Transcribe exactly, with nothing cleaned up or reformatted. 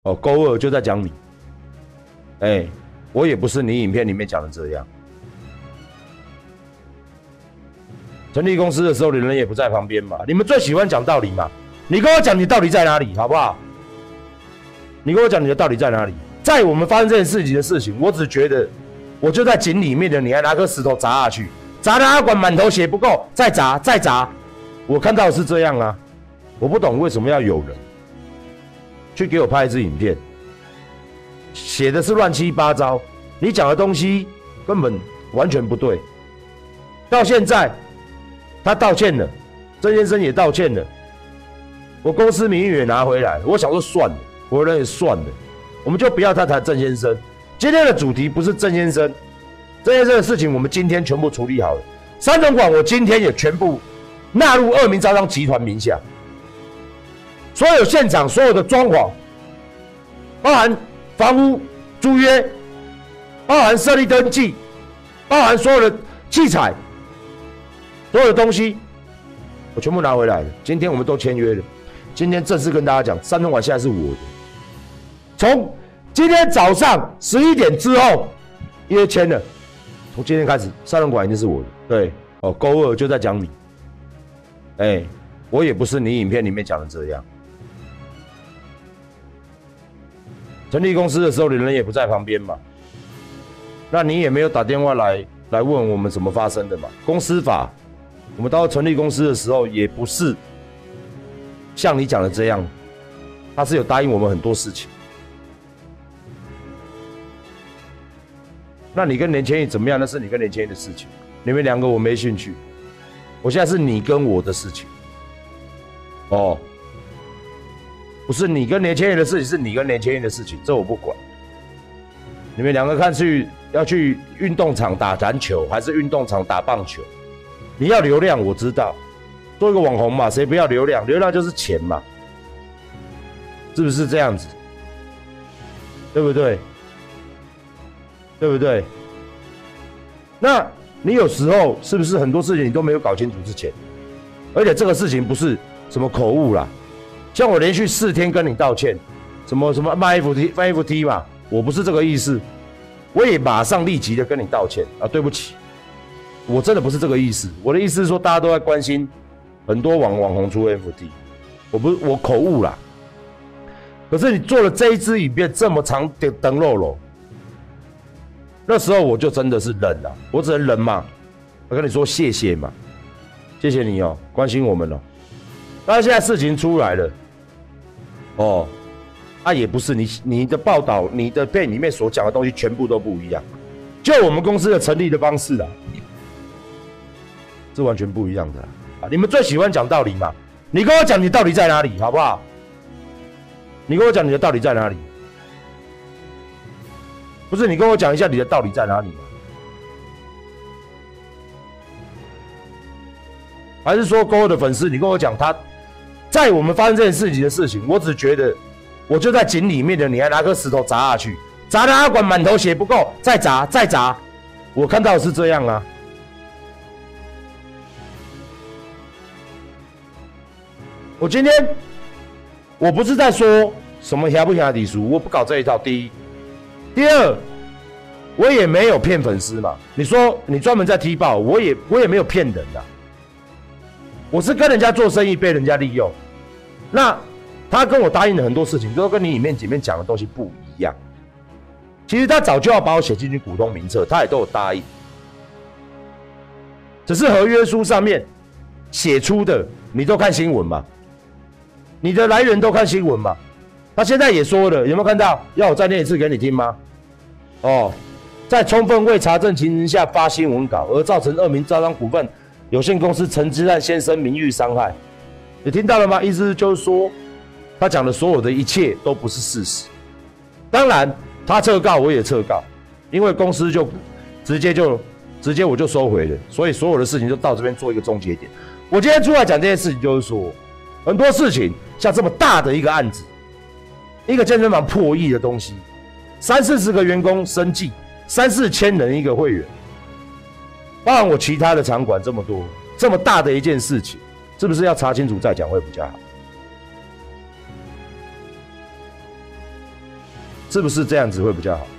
哦，勾二就在讲你。哎、欸，我也不是你影片里面讲的这样。成立公司的时候，你人也不在旁边嘛。你们最喜欢讲道理嘛？你跟我讲你到底在哪里，好不好？你跟我讲你的道理在哪里？在我们发生这件事情的事情，我只觉得，我就在井里面的，你还拿颗石头砸下去，砸的阿管满头血不够，再砸再砸。我看到的是这样啊，我不懂为什么要有人去给我拍一支影片，写的是乱七八糟，你讲的东西根本完全不对。到现在，他道歉了，郑先生也道歉了，我公司名誉也拿回来了。我想说算了，我人也算了，我们就不要再谈郑先生。今天的主题不是郑先生，郑先生的事情我们今天全部处理好了。三总馆我今天也全部纳入恶名昭彰集团名下，所有现场所有的装潢，包含房屋租约，包含设立登记，包含所有的器材，所有的东西，我全部拿回来了。今天我们都签约了，今天正式跟大家讲，三总馆现在是我的。从今天早上十一点之后约签了，从今天开始，三总馆已经是我的。对，哦，勾二就在讲你。哎、欸，我也不是你影片里面讲的这样。成立公司的时候，你人也不在旁边嘛，那你也没有打电话来来问我们怎么发生的嘛。公司法，我们到成立公司的时候，也不是像你讲的这样，他是有答应我们很多事情。那你跟连千亿怎么样？那是你跟连千亿的事情，你们两个我没兴趣。我现在是你跟我的事情，哦，不是你跟连千亿的事情，是你跟连千亿的事情，这我不管。你们两个看去要去运动场打篮球，还是运动场打棒球？你要流量，我知道，做一个网红嘛，谁不要流量？流量就是钱嘛，是不是这样子？对不对？对不对？那你有时候是不是很多事情你都没有搞清楚之前？而且这个事情不是什么口误啦，像我连续四天跟你道歉，什么什么卖 F T 卖 F T 嘛，我不是这个意思，我也马上立即的跟你道歉啊，对不起，我真的不是这个意思。我的意思是说，大家都在关心很多网网红出 F T， 我不是我口误啦。可是你做了这一支影片这么长的登漏漏。那时候我就真的是忍了，我只能忍嘛。我跟你说谢谢嘛，谢谢你哦，关心我们哦。但是现在事情出来了，哦，啊也不是你你的报道，你的片里面所讲的东西全部都不一样，就我们公司的成立的方式啊，是完全不一样的啊。你们最喜欢讲道理嘛？你跟我讲你道理在哪里，好不好？你跟我讲你的道理在哪里？不是你跟我讲一下你的道理在哪里吗？还是说勾二的粉丝，你跟我讲他在我们发生这件事情的事情，我只觉得我就在井里面的，你还拿颗石头砸下去，砸的阿管满头血不够，再砸再砸。我看到的是这样啊。我今天我不是在说什么下不下底书，我不搞这一套。第一。第二，我也没有骗粉丝嘛。你说你专门在踢爆，我也我也没有骗人的、啊。我是跟人家做生意，被人家利用。那他跟我答应的很多事情，都跟你里面里面讲的东西不一样。其实他早就要把我写进去股东名册，他也都有答应。只是合约书上面写出的，你都看新闻嘛？你的来源都看新闻嘛？他现在也说了，有没有看到？要我再念一次给你听吗？哦，在充分未查证情形下发新闻稿，而造成恶名昭彰股份有限公司陈之汉先生名誉伤害，你听到了吗？意思就是说，他讲的所有的一切都不是事实。当然，他撤告我也撤告，因为公司就直接就直接我就收回了，所以所有的事情就到这边做一个终结点。我今天出来讲这件事情，就是说，很多事情像这么大的一个案子。一个健身房破亿的东西，三四十个员工生计，三四千人一个会员，包含我其他的场馆这么多，这么大的一件事情，是不是要查清楚再讲会比较好？ 是不是这样子会比较好？